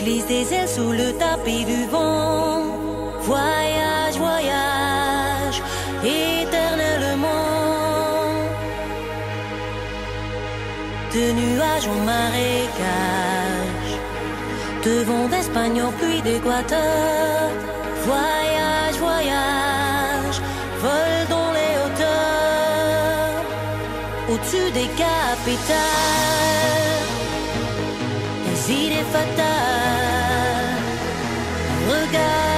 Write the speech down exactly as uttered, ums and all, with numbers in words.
glisse des ailes sous le tapis du vent. Voyage, voyage, éternellement. De nuages en marécage, de vent d'Espagne au puits d'Équateur. Voyage, voyage, vol dans les hauteurs, au-dessus des capitales, des idées fatales. Regarde